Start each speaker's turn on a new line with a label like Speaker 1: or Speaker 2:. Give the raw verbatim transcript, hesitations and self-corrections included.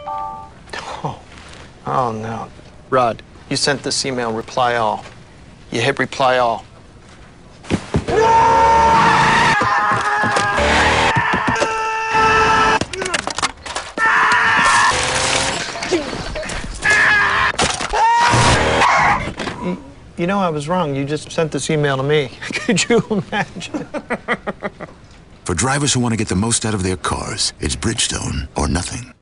Speaker 1: Oh, oh no. Rod, you sent this email, reply all. You hit reply all. You know, I was wrong. You just sent this email to me. Could you imagine?
Speaker 2: For drivers who want to get the most out of their cars, it's Bridgestone or nothing.